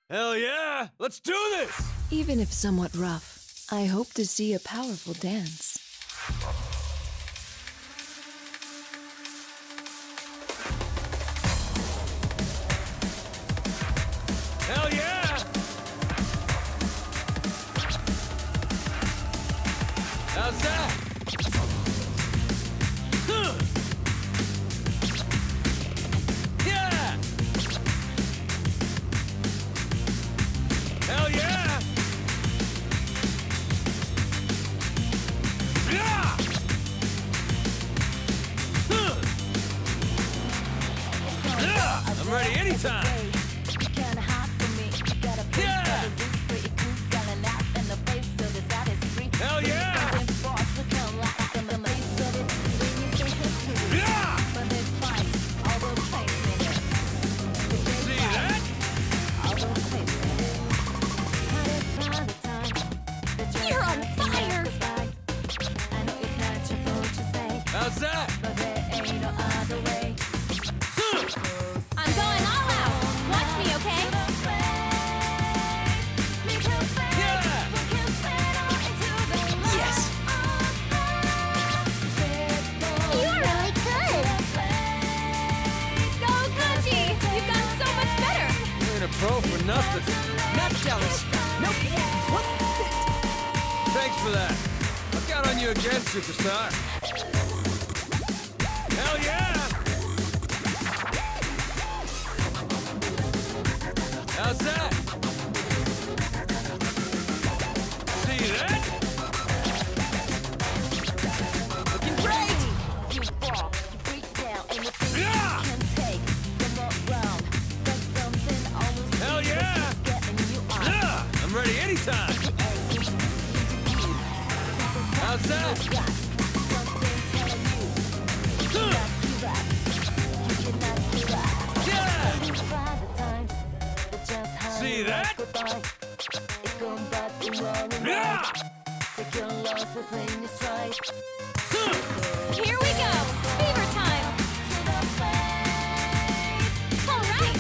Hell yeah! Let's do this! Even if somewhat rough, I hope to see a powerful dance. Hell yeah! How's that? Yeah! Hell yeah! Yeah! I'm ready anytime! Hell yeah! Yeah! See that? You're on fire! How's that? I'm going all out! Watch me, okay? Yeah! Yes! You're really good! Go, Kanji! You've gotten so much better! You ain't a pro for nothing. Not jealous. Nope. What? Thanks for that. I'll count on you again, superstar. Hell yeah! How's that? See that? Looking great! You fall, you break down, and the thing Yeah! you can take them all round. That's something almost Hell yeah! getting you on. Yeah! I'm ready anytime. How's that? Got something telling you, you cannot give up. You cannot give up. Yeah! By the times that just See that? goodbye. It come back to wrong and Yeah! right. Take your losses in your stride. Here we go! Fever time! All right!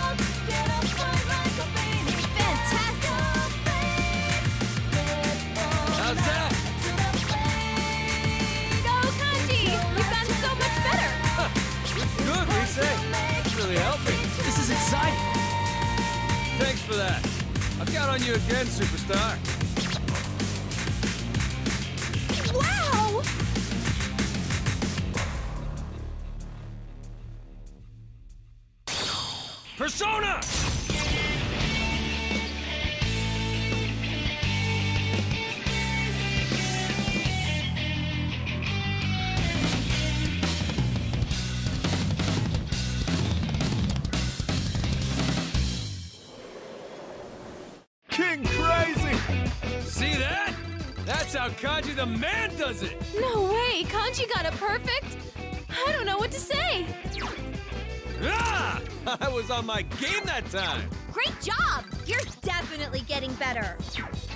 Fantastic! How's that? Go, Kanji! You've gotten so much better! Good, Lisa. It's really helping. This is exciting. Thanks for that. I'll count on you again, superstar. Wow! Persona! King Crazy! See that? That's how Kanji the man does it! No way! Kanji got it perfect! I don't know what to say! Ah! I was on my game that time! Great job! You're definitely getting better!